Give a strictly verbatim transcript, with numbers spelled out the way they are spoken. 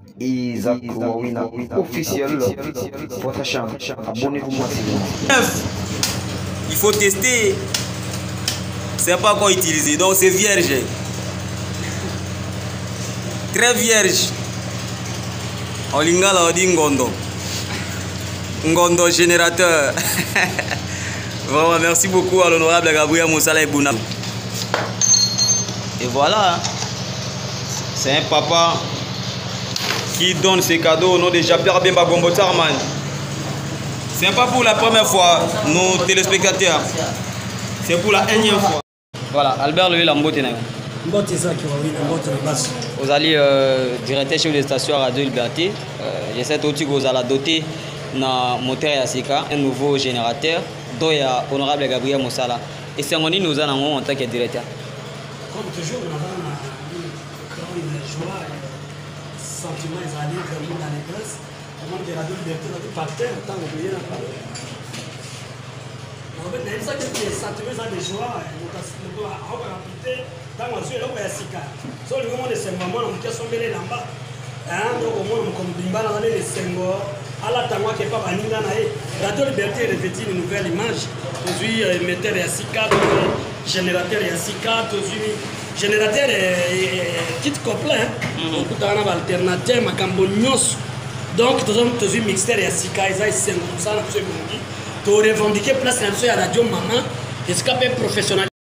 Isaac Wawina officiel votre chambre. Abonnez-vous moi il faut tester. C'est pas quoi utiliser, donc c'est vierge. Très vierge. En lingala on dit ngondo. Ngondo générateur. Vraiment merci beaucoup à l'honorable Gabriel Moussala et Bouna. Et voilà. C'est un papa qui donne ses cadeaux au nom de Japia Bemba Gombo Tarman. C'est pas pour la première fois, nos téléspectateurs. C'est pour la énième fois. Voilà, Albert Louis Lambote. Vous allez euh, directeur chef de station Radio Liberté. Euh, J'essaie de vous allez doter un moteur Yasika, un nouveau générateur, dont il y a honorable Gabriel Moussala. Et c'est on nous en tant que directeur. Comme toujours, nous avons une grande joie et sentiment allés vraiment dans les classes. Le monde de la liberté, notre partenaire, tant que vous parlé. En fait, il y a ça qui est sentiment de joie, nous avons rapporté dans nos yeux, là où il y a Sika. Sur le moment de ce moment, nous avons mis les lambas. Donc, au moins, nous avons mis les Senghor. À la Tangwa qui est pas Baninga Nae. Radio Liberté revêtit une nouvelle image. Aujourd'hui, metteur Yassika, générateur Yassika, aujourd'hui, générateur kit complet. Donc, tout un alternateur, Makambo Nyos. Donc, aujourd'hui, mixteur Yassika, ils ont cinq comme ça, nous avons revendiqué place à la radio Maman, escapé professionnel.